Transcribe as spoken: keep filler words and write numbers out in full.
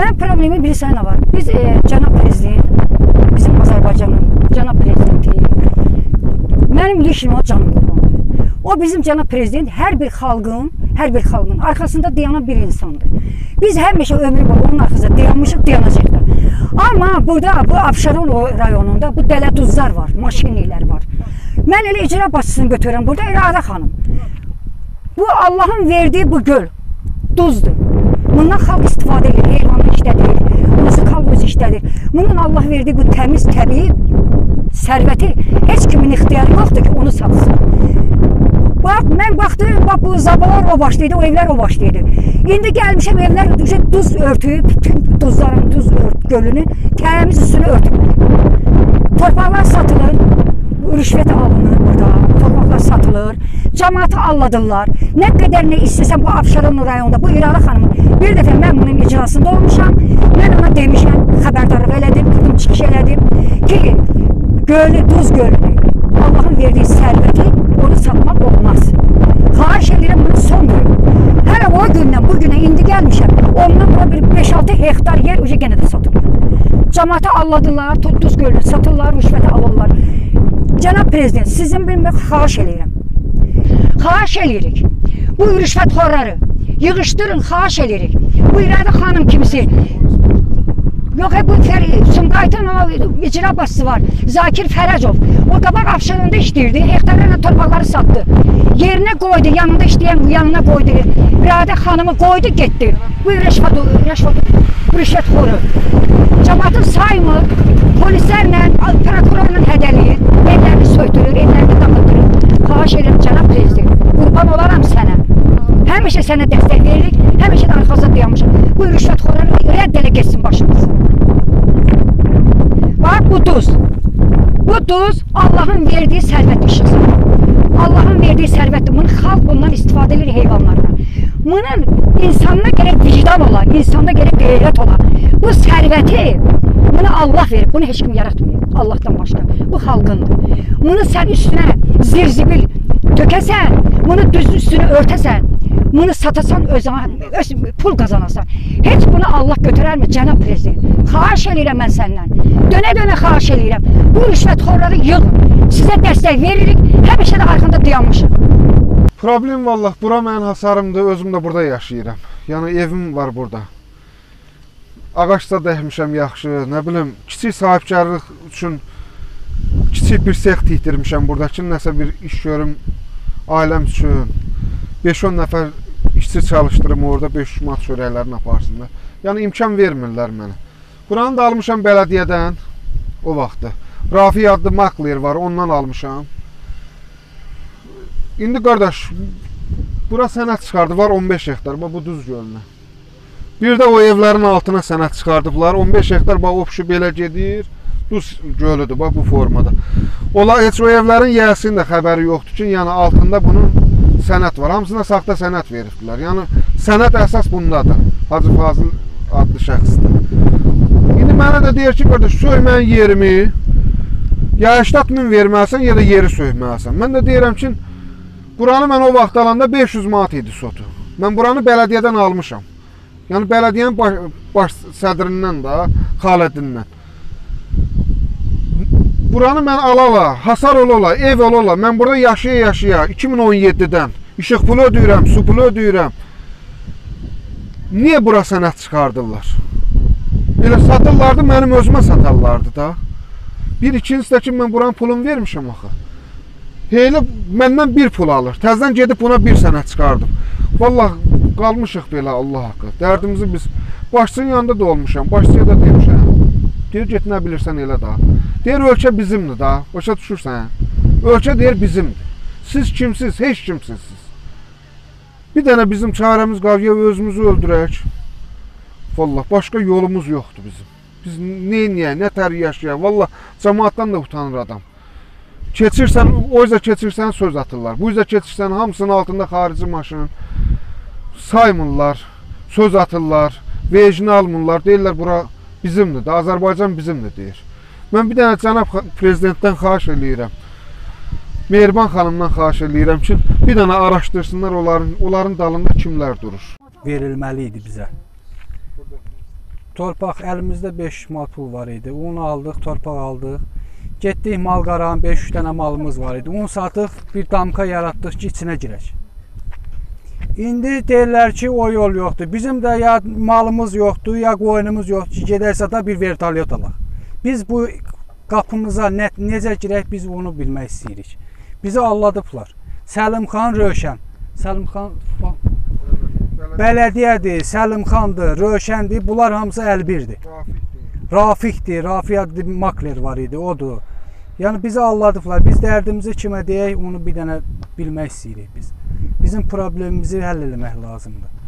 Mənim problemi bilirsən nə var? Biz e, cənab prezident, bizim Azərbaycanın cənab prezidenti, mənim ilişim o canım qurbandır. O bizim cənab prezident hər bir xalqın, hər bir xalqın arxasında dayanan bir insandır. Biz həmişə ömrü boyu onun arxasında dayanmışıq, dayanacaq da. Amma burada, bu Abşeron rayonunda bu dələduzlar var, maşinlər var. Mən elə icra başçısını götürürəm burada, İradə xanım. Bu Allahın verdiği bu göl, duzdur. Bundan xalq istifadə edir, heyvanı işlədir, musikal öz işlədir. Bunun Allah verdiği bu təmiz, təbii sərvəti heç kimin ixtiyarı yoxdur ki, onu satsın. Bax, mən baxdım, bax, bu zabalar o başlaydı, o evlər o başlaydı. İndi gəlmişəm, evlər duz örtüyüb, bütün duzların, duz ört, gölünü təmiz üstünü örtüb. Torpaqlar satılır, rüşvət alınır burada, torpaqlar satılır, cəmaatı alladırlar. Nə qədər nə istəsən bu Abşeron rayonunda, bu İradə xanımın bir dəfə mən bunun icrasında olmuşam, mən ona demişəm, xəbərdarlıq elədim, tutum çıxış elədim ki, gölü, duz gölünü, Allahın verdiyi sərvəti onu satmaq olmaz. Xahiş edirəm bunu son qoyun. Hələ o gündən, bu günə indi gəlmişəm, ondan bura bir beş altı hektar yer uca genə də satılır. Cəmaatı alladırlar, duz gölünü satırlar, rüşvəti alırlar. Cənab prezident, sizin bilmək xahiş edirəm. Xahiş edirik. Bu rüşvətxorları yığışdırın, xahiş edirik. Bu İradə xanım kimisi, yox, bu Sumqayıtın icra başçısı var, Zakir Fərəcov. O qabaq Abşeronda işləyirdi, hektarlarla torpaqları satdı. Yerinə qoydu, yanında işləyən yanına qoydu. İradə xanımı qoydu, getdi. Bu rüşvətxoru. Cəmaatın saymır, polislərlə, prokurorla hədəliyir, evlərini söydürür, evlərini dağıtdırır. Xahiş edirəm, cənab prezident, qurban olaram sənə. Həmişə sənə dəstək veririk, həmişə də arxasında dayanmışıq. Bu rüşvətxoru rədd elə geçsin başımızı. Bax, bu duz. Bu duz Allahın verdiği sərvət işidir. Allahın verdiği sərvətdir. Bunu xalq bundan istifadə edir heyvanlarına. Bunun insanına gerek vicdan ola, insanda gerek qeyrət ola. Bu sərvəti, bunu Allah verir. Bunu heç kim yaratmıyor. Allah'tan başqa. Bu xalqındır. Bunu sən üstünə zirzibil tökəsən, bunu düz üstünü örtəsən, bunu satasan, özünə öz pul kazanasan. Heç bunu Allah götürərmi, cənab prezident? Xahiş edirəm mən səndən. Dönə-dönə xahiş edirəm. Bu rüşvətxorları yığın. Sizə dəstək veririk, həmişə də arxanda dayanmışıq. Problem vallah, bura mənim hasarımdır, özüm də burada yaşayıram. Yəni evim var burada. Ağaçda dəhmişəm yaxşı, nə bilim, kiçik sahibkarlıq üçün kiçik bir sex tikdirmişəm burada ki, nəsə bir iş görüm ailəm üçün. beş on nəfər işçi çalışdırım orada, beş yüz manat çörəklərini aparsınlar. Yəni imkan vermirlər mənə. Buranı da almışam bələdiyyədən o vaxtı. Rafi adlı makler var, ondan almışam. İndi qardaş, bura sənət çıxardı, var on beş hektar, bu duz gölünə. Bir də o evlərin altına sənət çıxardıblar, on beş hektar, bax, opşu belə gedir, duz gölüdür, bax, bu formada. Ola, heç o evlərin yiyəsinin də xəbəri yoxdur ki, yəni altında bunun sənət var, hamısına saxta sənət veribdilər. Yəni, sənət əsas bundadır, Hacı Fazıl adlı şəxsdir. İndi mənə də deyir ki, qardaş, söymən yerimi, ya səksən min verməlisən, ya da yeri söyməlisən. Mən də deyirəm ki, buranı mən o vaxt alanda beş yüz manat idi sotu. Mən buranı bələdiyyədən almışam. Yəni, bələdiyyənin baş, baş sədrindən də, Xalədindən. Buranı mən alala, hasar olala, ev olala, mən burada yaşaya-yaşaya iki min on yeddidən işıq pulu ödəyirəm, su pulu ödəyirəm. Niyə bura sənət çıxardırlar? Elə satırlardı, mənim özümə satarlardı da. Bir ikincisi də ki, mən buranın pulunu vermişəm axı. Heyli məndən bir pul alır, təzdən gedib buna bir sənət çıxardım. Vallahi qalmışıq belə, Allah haqqı. Dərdimizi biz başçının yanında da olmuşam, başçıya da demişəm. Deyir, get nə bilirsən elə daha. Deyir, ölkə bizimdir daha, başa düşürsən. Ölkə deyir, bizimdir. Siz kimsiz, heç kimsizsiz. Bir dənə bizim çarəmiz qalır, ya özümüzü öldürək. Vallahi, başqa yolumuz yoxdur bizim. Biz neyniyək, nə tər yaşayaq, vallahi, cəmaatdan da utanır adam. Keçirsən, o yüzden keçirsən söz atırlar. Bu yüzden keçirsən, hamısının altında xarici maşın. Saymırlar, söz atırlar, vecini almırlar, deyirlər, bura bizimdir, Azərbaycan bizimdir, deyir. Mən bir dənə cənab prezidentdən xahiş eləyirəm. Mehriban xanımdan xahiş eləyirəm ki, bir dənə araşdırsınlar onların, onların dalında kimlər durur. Verilməli idi bizə. torpaq əlimizdə beş yüz manat pul var idi. Un aldıq, torpaq aldıq. Getdik malqaranın beş yüz dənə malımız var idi. Un satıq, bir damka yaratdıq ki, içinə girək. İndi deyirlər ki, o yol yoxdur. Bizim də ya malımız yoxdur, ya qoyunumuz yoxdur ki, gedək sata bir vertolyot alaq. Biz bu qapımıza nə, necə girək, biz onu bilmək istəyirik. Bizi alladıblar. Səlimxan Rövşən. Səlimxan Bələdiyyədir, Səlimxandır, Rövşəndir. Bunlar hamısı əlbirdir. Rafiqdir, Rafiq Makler var idi, odur. Yəni bizi alladıblar. Biz dərdimizi kimə deyək, onu bir dənə bilmək istəyirik biz. Bizim problemimizi həll etmək lazımdır.